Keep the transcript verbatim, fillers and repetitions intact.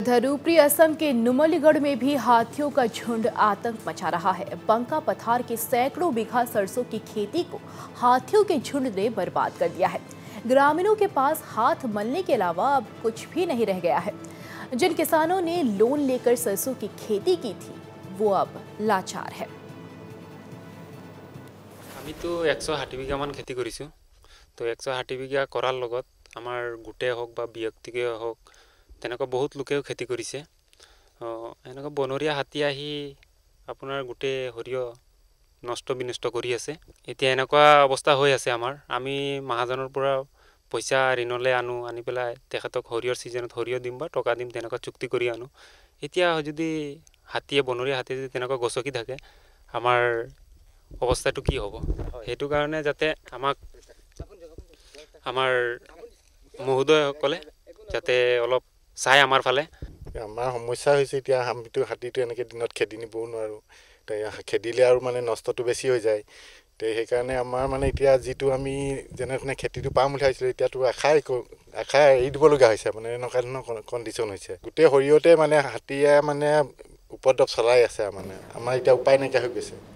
धरूपरी असम के नुमलीगढ़ में भी हाथियों का झुंड आतंक मचा रहा है। बंका पथार के सैकड़ों बीघा सरसों की खेती को हाथियों के झुंड ने बर्बाद कर दिया है। ग्रामीणों के पास हाथ मलने के अलावा अब कुछ भी नहीं रह गया है। जिन किसानों ने लोन लेकर सरसों की खेती की थी वो अब लाचार है। আমি তো একশ ষাঠি বিঘা মান খেতি কৰিছো। তো একশ ষাঠি বিঘা কৰাৰ লগত আমাৰ গোটে হওক বা ব্যক্তিকে হওক তেনেকুৱা বহুত লোকেও খেতি কৰিছে। এনেকুৱা বনৰীয়া হাতী আহি আপোনাৰ গোটে সৰিয়হ নষ্ট বিনষ্ট কৰি আছে। এতিয়া এনেকুৱা অৱস্থা হৈ আছে আমাৰ। আমি মহাজনৰ পৰা পইচা ঋণলে আনো, আনি পেলাই তেখেতক সৰিয়হৰ সিজনত সৰিয়হ দিম বা টকা দিম তেনেকুৱা চুক্তি কৰি আনো। এতিয়া যদি হাতীয়ে বনৰীয়া হাতীয়ে যদি তেনেকুৱা গছকি থাকে আমাৰ অৱস্থাটো কি হ'ব? সেইটো কাৰণে যাতে আমাক আমাৰ মহোদয়সকলে যাতে অলপ চাই আমাৰ ফালে। আমাৰ সমস্যা হৈছে এতিয়া আমিতো হাতীটো এনেকৈ দিনত খেদি নিবও নোৱাৰোঁ। খেদিলে আৰু মানে নষ্টটো বেছি হৈ যায়। তো সেইকাৰণে আমাৰ মানে এতিয়া যিটো আমি যেনে তেনে খেতিটো পাম বুলি ভাবিছিলোঁ এতিয়াতো আশাই আশাই এৰি দিবলগীয়া হৈছে। মানে এনেকুৱা ধৰণৰ কণ্ডিশ্যন হৈছে। গোটেই সৰিয়হতে মানে হাতীয়ে মানে উপদ্ৰৱ চলাই আছে। মানে আমাৰ এতিয়া উপায় নাইকিয়া হৈ গৈছে।